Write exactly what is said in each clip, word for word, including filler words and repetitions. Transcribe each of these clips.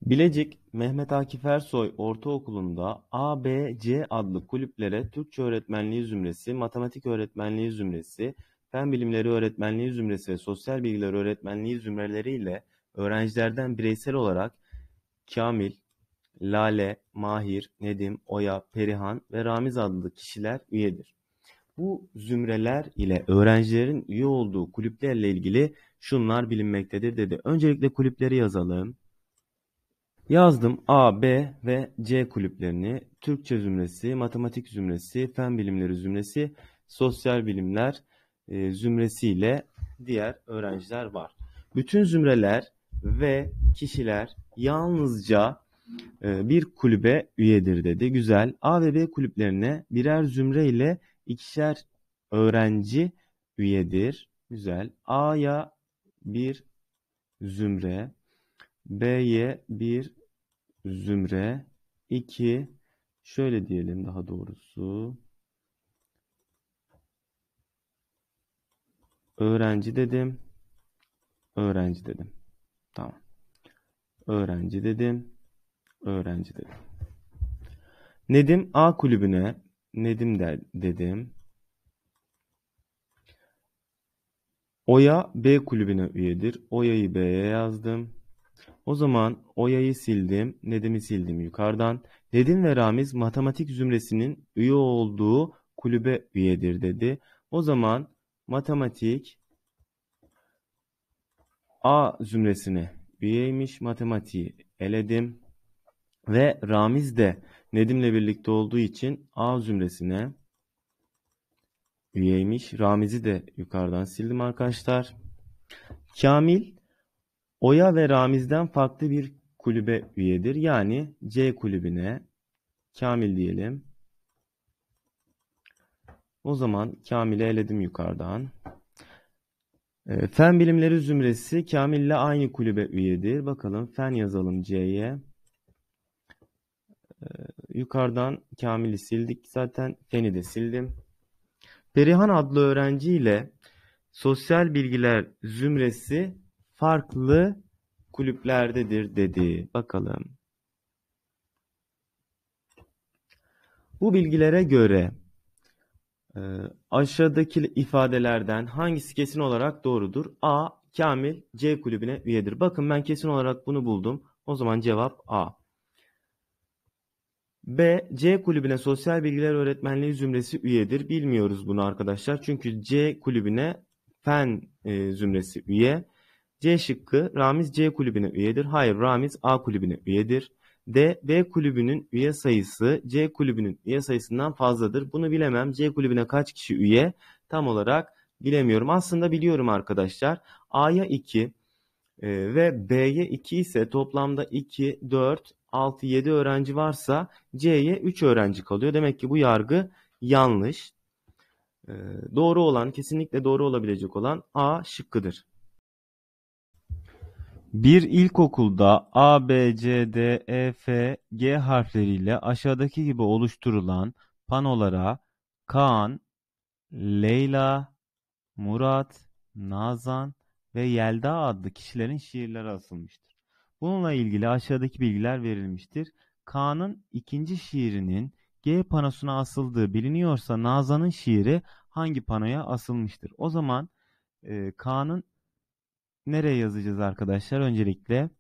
Bilecik Mehmet Akif Ersoy Ortaokulu'nda A, B, C adlı kulüplere Türkçe öğretmenliği zümresi, matematik öğretmenliği zümresi, fen bilimleri öğretmenliği zümresi ve sosyal bilgiler öğretmenliği zümreleriyle öğrencilerden bireysel olarak Kamil, Lale, Mahir, Nedim, Oya, Perihan ve Ramiz adlı kişiler üyedir. Bu zümreler ile öğrencilerin üye olduğu kulüplerle ilgili şunlar bilinmektedir dedi. Öncelikle kulüpleri yazalım. Yazdım A, B ve C kulüplerini. Türkçe zümresi, matematik zümresi, fen bilimleri zümresi, sosyal bilimler e, zümresiyle diğer öğrenciler var. Bütün zümreler ve kişiler yalnızca e, bir kulübe üyedir dedi. Güzel. A ve B kulüplerine birer zümre ile ikişer öğrenci üyedir. Güzel. A'ya bir zümre, B'ye bir zümre, iki, şöyle diyelim daha doğrusu, öğrenci dedim, öğrenci dedim. Tamam. Öğrenci dedim, öğrenci dedim. Nedim A kulübüne, Nedim de dedim. Oya B kulübüne üyedir. Oya'yı B'ye yazdım. O zaman Oya'yı sildim, Nedim'i sildim yukarıdan. Nedim ve Ramiz matematik zümresinin üye olduğu kulübe üyedir dedi. O zaman matematik A zümresine üyeymiş, matematiği eledim. Ve Ramiz de Nedim'le birlikte olduğu için A zümresine üyeymiş. Ramiz'i de yukarıdan sildim arkadaşlar. Kamil Oya ve Ramiz'den farklı bir kulübe üyedir. Yani C kulübüne Kamil diyelim. O zaman Kamil'i eledim yukarıdan. E, fen bilimleri zümresi Kamil'le aynı kulübe üyedir. Bakalım fen yazalım C'ye. E, yukarıdan Kamil'i sildik. Zaten feni de sildim. Perihan adlı öğrenci ile sosyal bilgiler zümresi farklı kulüplerdedir dedi. Bakalım. Bu bilgilere göre e, aşağıdaki ifadelerden hangisi kesin olarak doğrudur? A. Kamil C kulübüne üyedir. Bakın ben kesin olarak bunu buldum. O zaman cevap A. B. C kulübüne sosyal bilgiler öğretmenliği zümresi üyedir. Bilmiyoruz bunu arkadaşlar. Çünkü C kulübüne fen e, zümresi üye. C şıkkı Ramiz C kulübüne üyedir. Hayır, Ramiz A kulübüne üyedir. D. B kulübünün üye sayısı C kulübünün üye sayısından fazladır. Bunu bilemem. C kulübüne kaç kişi üye? Tam olarak bilemiyorum. Aslında biliyorum arkadaşlar. A'ya iki e, ve B'ye iki ise toplamda iki, dört, altı, yedi öğrenci varsa C'ye üç öğrenci kalıyor. Demek ki bu yargı yanlış. E, doğru olan, kesinlikle doğru olabilecek olan A şıkkıdır. Bir ilkokulda A, B, C, D, E, F, G harfleriyle aşağıdaki gibi oluşturulan panolara Kaan, Leyla, Murat, Nazan ve Yelda adlı kişilerin şiirleri asılmıştır. Bununla ilgili aşağıdaki bilgiler verilmiştir. Kaan'ın ikinci şiirinin G panosuna asıldığı biliniyorsa Nazan'ın şiiri hangi panoya asılmıştır? O zaman e, Kaan'ın nereye yazacağız arkadaşlar? Öncelikle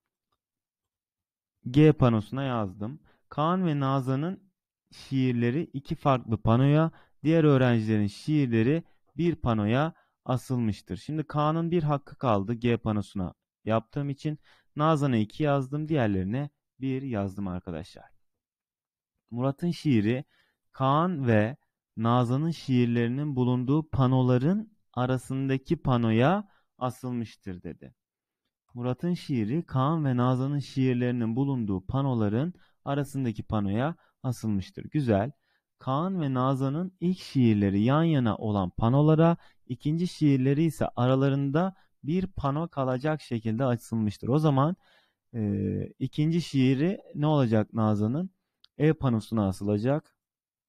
G panosuna yazdım. Kaan ve Nazan'ın şiirleri iki farklı panoya, diğer öğrencilerin şiirleri bir panoya asılmıştır. Şimdi Kaan'ın bir hakkı kaldı G panosuna yaptığım için. Nazan'a iki yazdım, diğerlerine bir yazdım arkadaşlar. Murat'ın şiiri Kaan ve Nazan'ın şiirlerinin bulunduğu panoların arasındaki panoya asılmıştır dedi. Murat'ın şiiri Kaan ve Nazan'ın şiirlerinin bulunduğu panoların arasındaki panoya asılmıştır. Güzel. Kaan ve Nazan'ın ilk şiirleri yan yana olan panolara, ikinci şiirleri ise aralarında bir pano kalacak şekilde asılmıştır. O zaman e, ikinci şiiri ne olacak Nazan'ın? E panosuna asılacak.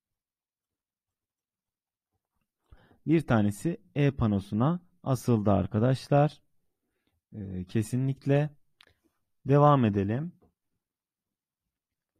Bir tanesi E panosuna asıldı arkadaşlar. E, kesinlikle. Devam edelim.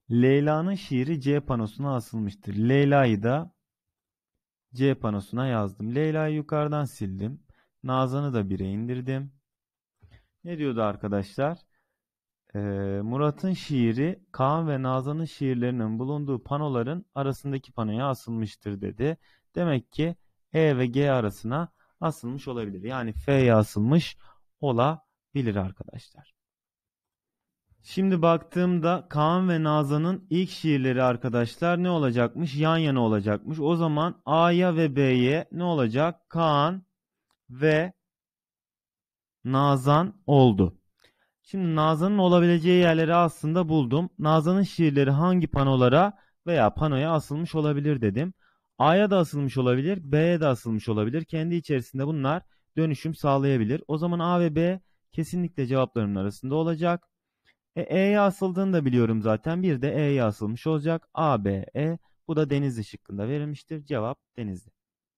Leyla'nın şiiri C panosuna asılmıştır. Leyla'yı da C panosuna yazdım. Leyla'yı yukarıdan sildim. Nazan'ı da bire indirdim. Ne diyordu arkadaşlar? Ee, Murat'ın şiiri Kaan ve Nazan'ın şiirlerinin bulunduğu panoların arasındaki panoya asılmıştır dedi. Demek ki E ve G arasına asılmış olabilir. Yani F'ye asılmış olabilir arkadaşlar. Şimdi baktığımda Kaan ve Nazan'ın ilk şiirleri arkadaşlar ne olacakmış? Yan yana olacakmış. O zaman A'ya ve B'ye ne olacak? Kaan ve Nazan oldu. Şimdi Nazan'ın olabileceği yerleri aslında buldum. Nazan'ın şiirleri hangi panolara veya panoya asılmış olabilir dedim. A'ya da asılmış olabilir, B'ye de asılmış olabilir. Kendi içerisinde bunlar dönüşüm sağlayabilir. O zaman A ve B kesinlikle cevaplarımın arasında olacak. E, E'ye asıldığını da biliyorum zaten. Bir de E'ye asılmış olacak. A, B, E. Bu da Denizli şıkkında verilmiştir. Cevap Denizli.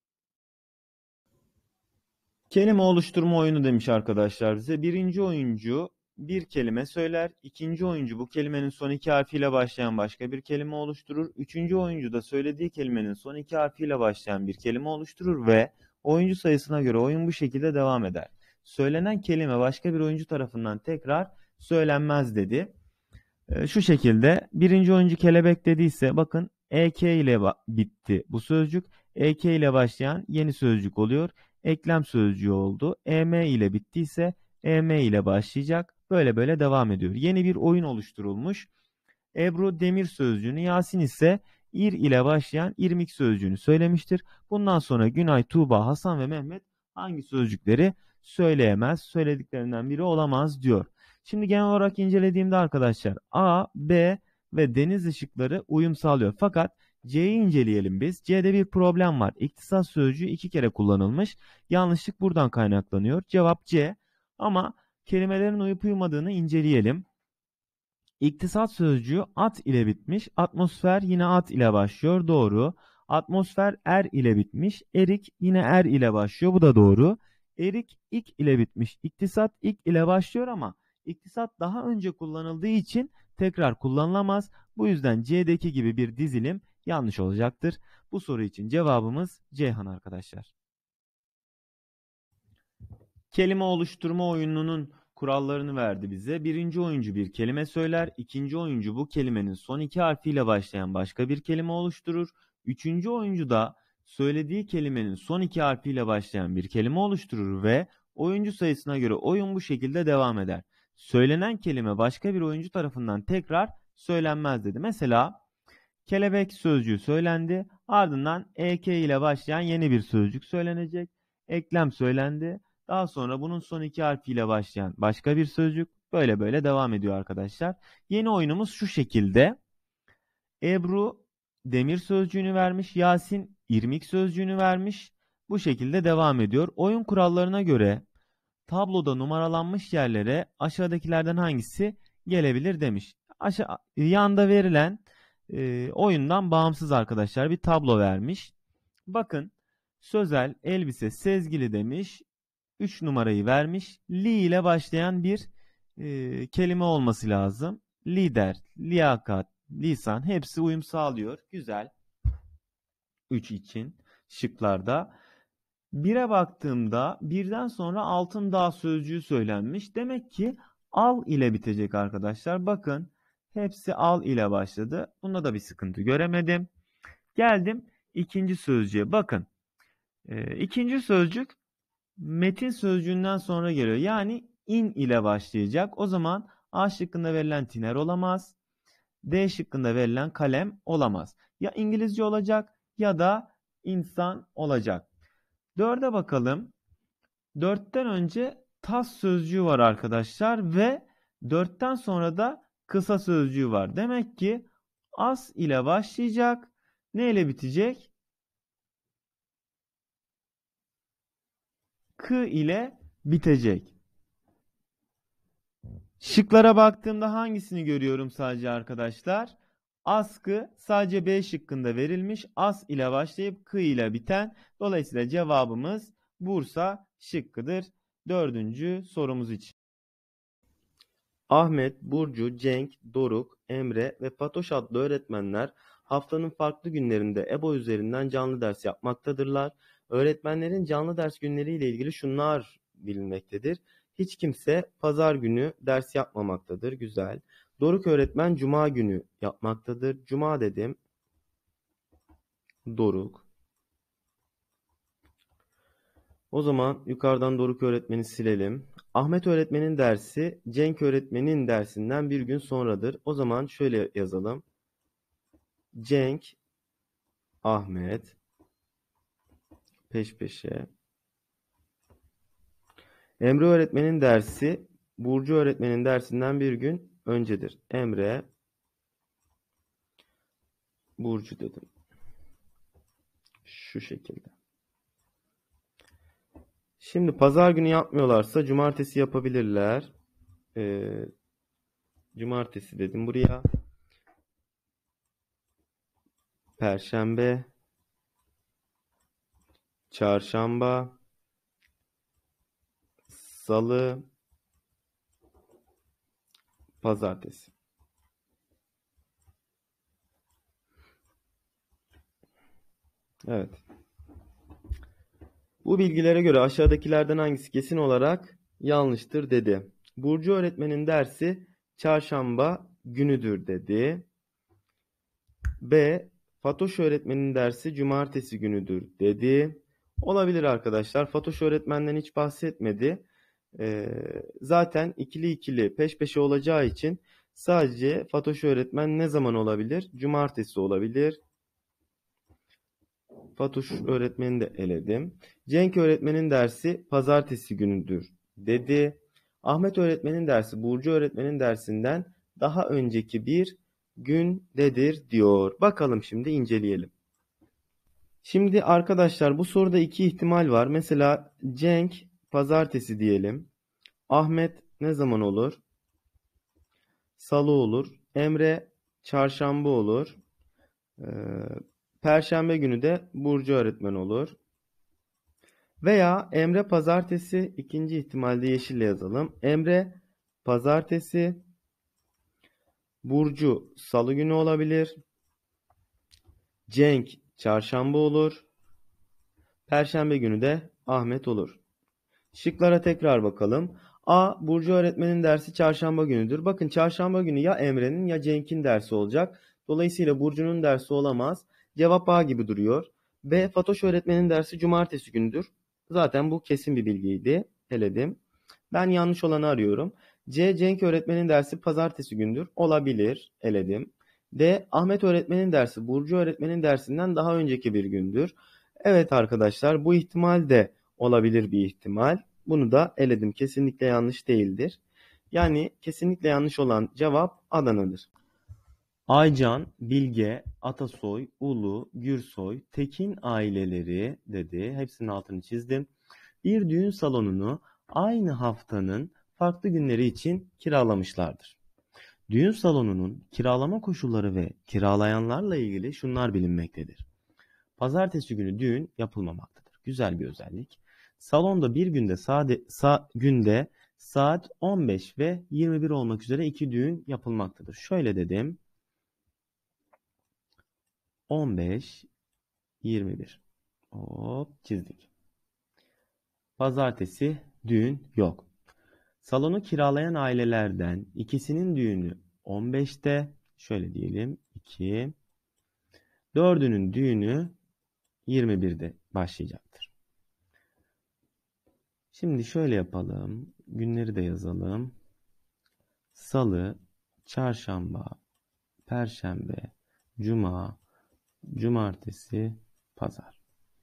Kelime oluşturma oyunu demiş arkadaşlar bize. Birinci oyuncu bir kelime söyler. İkinci oyuncu bu kelimenin son iki harfiyle başlayan başka bir kelime oluşturur. Üçüncü oyuncu da söylediği kelimenin son iki harfiyle başlayan bir kelime oluşturur ve oyuncu sayısına göre oyun bu şekilde devam eder. Söylenen kelime başka bir oyuncu tarafından tekrar söylenmez dedi. Ee, şu şekilde birinci oyuncu kelebek dediyse bakın E K ile bitti bu sözcük. E K ile başlayan yeni sözcük oluyor. Eklem sözcüğü oldu. E M ile bittiyse E M ile başlayacak. Böyle böyle devam ediyor. Yeni bir oyun oluşturulmuş. Ebru demir sözcüğünü, Yasin ise ir ile başlayan irmik sözcüğünü söylemiştir. Bundan sonra Günay, Tuğba, Hasan ve Mehmet hangi sözcükleri söyleyemez, söylediklerinden biri olamaz diyor. Şimdi genel olarak incelediğimde arkadaşlar A, B ve deniz ışıkları uyum sağlıyor. Fakat C'yi inceleyelim biz. C'de bir problem var. İktisat sözcüğü iki kere kullanılmış. Yanlışlık buradan kaynaklanıyor. Cevap C. Ama kelimelerin uyup uyumadığını inceleyelim. İktisat sözcüğü at ile bitmiş. Atmosfer yine at ile başlıyor. Doğru. Atmosfer er ile bitmiş. Erik yine er ile başlıyor. Bu da doğru. Erik ik ile bitmiş. İktisat ik ile başlıyor ama iktisat daha önce kullanıldığı için tekrar kullanılamaz. Bu yüzden C'deki gibi bir dizilim yanlış olacaktır. Bu soru için cevabımız Ceyhan arkadaşlar. Kelime oluşturma oyununun kurallarını verdi bize. Birinci oyuncu bir kelime söyler. İkinci oyuncu bu kelimenin son iki harfiyle başlayan başka bir kelime oluşturur. Üçüncü oyuncu da söylediği kelimenin son iki harfiyle başlayan bir kelime oluşturur ve oyuncu sayısına göre oyun bu şekilde devam eder. Söylenen kelime başka bir oyuncu tarafından tekrar söylenmez dedi. Mesela kelebek sözcüğü söylendi. Ardından E K ile başlayan yeni bir sözcük söylenecek. Eklem söylendi. Daha sonra bunun son iki harfiyle başlayan başka bir sözcük. Böyle böyle devam ediyor arkadaşlar. Yeni oyunumuz şu şekilde. Ebru demir sözcüğünü vermiş. Yasin irmik sözcüğünü vermiş. Bu şekilde devam ediyor. Oyun kurallarına göre tabloda numaralanmış yerlere aşağıdakilerden hangisi gelebilir demiş. Aşağı, yanda verilen e, oyundan bağımsız arkadaşlar bir tablo vermiş. Bakın sözel, elbise, sezgili demiş. üç numarayı vermiş. Li ile başlayan bir e, kelime olması lazım. Lider, liyakat, lisan hepsi uyum sağlıyor. Güzel. üç için şıklarda. bire baktığımda birden sonra altın dağ sözcüğü söylenmiş. Demek ki al ile bitecek arkadaşlar. Bakın hepsi al ile başladı. Bunda da bir sıkıntı göremedim. Geldim ikinci sözcüğe. Bakın e, ikinci sözcük metin sözcüğünden sonra geliyor. Yani in ile başlayacak. O zaman A şıkkında verilen tiner olamaz. D şıkkında verilen kalem olamaz. Ya İngilizce olacak ya da insan olacak. Dörde bakalım. Dörtten önce tas sözcüğü var arkadaşlar ve dörtten sonra da kısa sözcüğü var. Demek ki as ile başlayacak. Ne ile bitecek? K ile bitecek. Şıklara baktığımda hangisini görüyorum sadece arkadaşlar? Askı sadece B şıkkında verilmiş. As ile başlayıp K ile biten. Dolayısıyla cevabımız Bursa şıkkıdır. Dördüncü sorumuz için. Ahmet, Burcu, Cenk, Doruk, Emre ve Fatoş adlı öğretmenler haftanın farklı günlerinde E B O üzerinden canlı ders yapmaktadırlar. Öğretmenlerin canlı ders günleriyle ilgili şunlar bilinmektedir. Hiç kimse pazar günü ders yapmamaktadır. Güzel. Doruk öğretmen cuma günü yapmaktadır. Cuma dedim. Doruk. O zaman yukarıdan Doruk öğretmeni silelim. Ahmet öğretmenin dersi Cenk öğretmenin dersinden bir gün sonradır. O zaman şöyle yazalım. Cenk, Ahmet peş peşe. Emre öğretmenin dersi Burcu öğretmenin dersinden bir gün öncedir. Emre, Burcu dedim. Şu şekilde. Şimdi pazar günü yapmıyorlarsa cumartesi yapabilirler. Ee, cumartesi dedim buraya. Perşembe, çarşamba, salı, pazartesi. Evet. Bu bilgilere göre aşağıdakilerden hangisi kesin olarak yanlıştır dedi. Burcu öğretmenin dersi çarşamba günüdür dedi. B. Fatoş öğretmenin dersi cumartesi günüdür dedi. Olabilir arkadaşlar. Fatoş öğretmenden hiç bahsetmedi. Ee, zaten ikili ikili peş peşe olacağı için sadece Fatoş öğretmen ne zaman olabilir? Cumartesi olabilir. Fatoş öğretmeni de eledim. Cenk öğretmenin dersi pazartesi günüdür dedi. Ahmet öğretmenin dersi Burcu öğretmenin dersinden daha önceki bir gündedir diyor. Bakalım şimdi inceleyelim. Şimdi arkadaşlar bu soruda iki ihtimal var. Mesela Cenk pazartesi diyelim. Ahmet ne zaman olur? Salı olur. Emre çarşamba olur. Ee, Perşembe günü de Burcu öğretmen olur. Veya Emre pazartesi, ikinci ihtimalde yeşille yazalım. Emre pazartesi, Burcu salı günü olabilir. Cenk çarşamba olur. Perşembe günü de Ahmet olur. Şıklara tekrar bakalım. A. Burcu öğretmenin dersi çarşamba günüdür. Bakın çarşamba günü ya Emre'nin ya Cenk'in dersi olacak. Dolayısıyla Burcu'nun dersi olamaz. Cevap A gibi duruyor. B. Fatoş öğretmenin dersi cumartesi günüdür. Zaten bu kesin bir bilgiydi. Eledim. Ben yanlış olanı arıyorum. C. Cenk öğretmenin dersi pazartesi gündür. Olabilir. Eledim. D. Ahmet öğretmenin dersi Burcu öğretmenin dersinden daha önceki bir gündür. Evet arkadaşlar bu ihtimal de olabilir bir ihtimal. Bunu da eledim. Kesinlikle yanlış değildir. Yani kesinlikle yanlış olan cevap Adana'dır. Aycan, Bilge, Atasoy, Ulu, Gürsoy, Tekin aileleri dedi. Hepsinin altını çizdim. Bir düğün salonunu aynı haftanın farklı günleri için kiralamışlardır. Düğün salonunun kiralama koşulları ve kiralayanlarla ilgili şunlar bilinmektedir. Pazartesi günü düğün yapılmamaktadır. Güzel bir özellik. Salonda bir günde sade, sa, günde saat on beş ve yirmi bir olmak üzere iki düğün yapılmaktadır. Şöyle dedim. on beş, yirmi bir. Hop çizdik. Pazartesi düğün yok. Salonu kiralayan ailelerden ikisinin düğünü on beşte, şöyle diyelim iki, dördünün düğünü yirmi birde başlayacaktır. Şimdi şöyle yapalım. Günleri de yazalım. Salı, çarşamba, perşembe, cuma, cumartesi, pazar.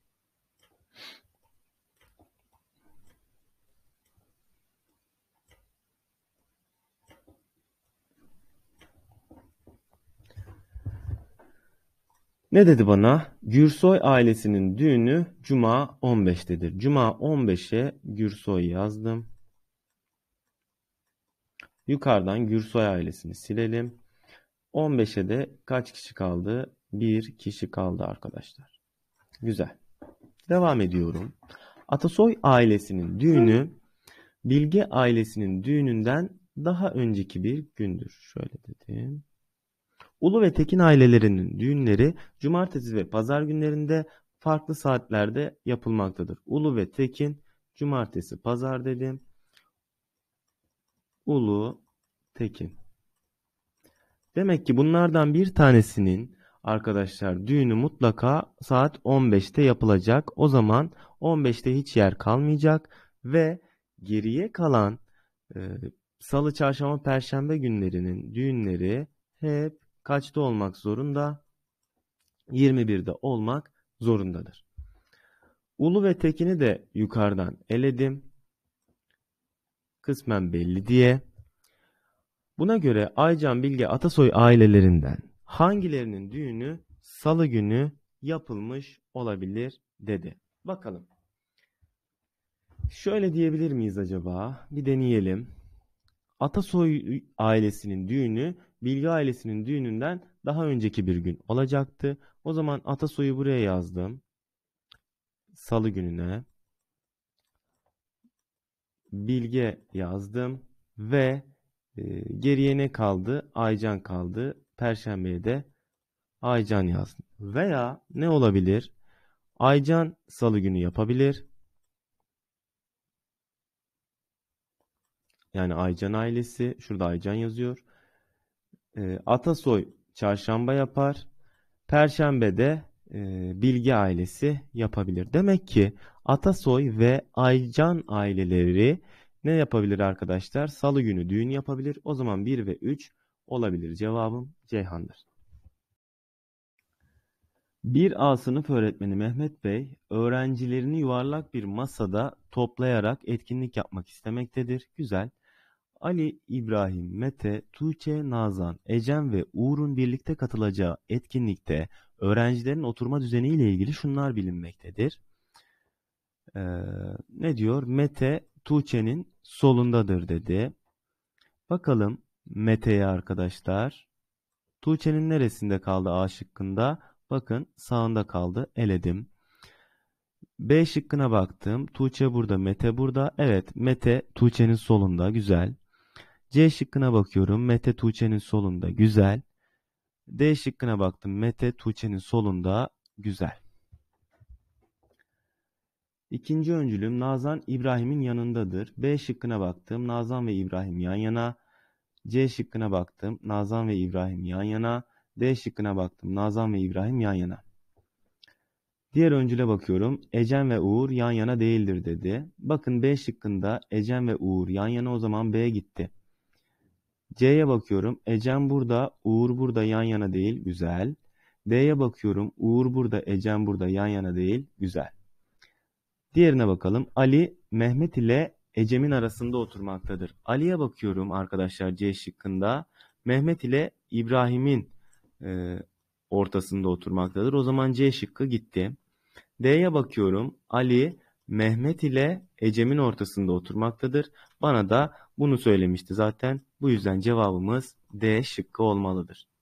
Ne dedi bana? Gürsoy ailesinin düğünü Cuma on beştedir. Cuma on beşe Gürsoy yazdım. Yukarıdan Gürsoy ailesini silelim. on beşe de kaç kişi kaldı? Bir kişi kaldı arkadaşlar. Güzel. Devam ediyorum. Atasoy ailesinin düğünü Bilge ailesinin düğününden daha önceki bir gündür. Şöyle dedim. Ulu ve Tekin ailelerinin düğünleri cumartesi ve pazar günlerinde farklı saatlerde yapılmaktadır. Ulu ve Tekin cumartesi, pazar dedim. Ulu, Tekin. Demek ki bunlardan bir tanesinin arkadaşlar düğünü mutlaka saat on beşte yapılacak. O zaman on beşte hiç yer kalmayacak ve geriye kalan e, Salı, Çarşamba, Perşembe günlerinin düğünleri hep kaçta olmak zorunda? yirmi birde olmak zorundadır. Ulu ve Tekin'i de yukarıdan eledim. Kısmen belli diye. Buna göre Aycan, Bilge, Atasoy ailelerinden hangilerinin düğünü Salı günü yapılmış olabilir dedi. Bakalım. Şöyle diyebilir miyiz acaba? Bir deneyelim. Atasoy ailesinin düğünü Bilge ailesinin düğününden daha önceki bir gün olacaktı. O zaman Atasoy'u buraya yazdım. Salı gününe. Bilge yazdım ve e, geriye ne kaldı? Aycan kaldı. Perşembeye de Aycan yazdım. Veya ne olabilir? Aycan Salı günü yapabilir. Yani Aycan ailesi. Şurada Aycan yazıyor. E, Atasoy Çarşamba yapar. Perşembe de e, Bilge ailesi yapabilir. Demek ki Atasoy ve Aycan aileleri ne yapabilir arkadaşlar? Salı günü düğün yapabilir. O zaman bir ve üç olabilir. Cevabım Ceyhan'dır. bir A sınıf öğretmeni Mehmet Bey, öğrencilerini yuvarlak bir masada toplayarak etkinlik yapmak istemektedir. Güzel. Ali, İbrahim, Mete, Tuğçe, Nazan, Ecem ve Uğur'un birlikte katılacağı etkinlikte öğrencilerin oturma düzeniyle ilgili şunlar bilinmektedir. Ee, ne diyor? Mete, Tuğçe'nin solundadır dedi. Bakalım Mete'ye arkadaşlar. Tuğçe'nin neresinde kaldı A şıkkında? Bakın sağında kaldı. Eledim. B şıkkına baktım. Tuğçe burada, Mete burada. Evet, Mete Tuğçe'nin solunda. Güzel. C şıkkına bakıyorum. Mete Tuğçe'nin solunda. Güzel. D şıkkına baktım. Mete Tuğçe'nin solunda. Güzel. İkinci öncülüm Nazan İbrahim'in yanındadır. B şıkkına baktım. Nazan ve İbrahim yan yana. C şıkkına baktım. Nazan ve İbrahim yan yana. D şıkkına baktım. Nazan ve İbrahim yan yana. Diğer öncüle bakıyorum. Ecem ve Uğur yan yana değildir dedi. Bakın B şıkkında Ecem ve Uğur yan yana, o zaman B gitti. C'ye bakıyorum. Ecem burada, Uğur burada yan yana değil. Güzel. D'ye bakıyorum. Uğur burada, Ecem burada yan yana değil. Güzel. Diğerine bakalım. Ali, Mehmet ile Ecem'in arasında oturmaktadır. Ali'ye bakıyorum arkadaşlar C şıkkında. Mehmet ile İbrahim'in e, ortasında oturmaktadır. O zaman C şıkkı gitti. D'ye bakıyorum. Ali, Mehmet ile Ecem'in ortasında oturmaktadır. Bana da bunu söylemişti zaten. Bu yüzden cevabımız D şıkkı olmalıdır.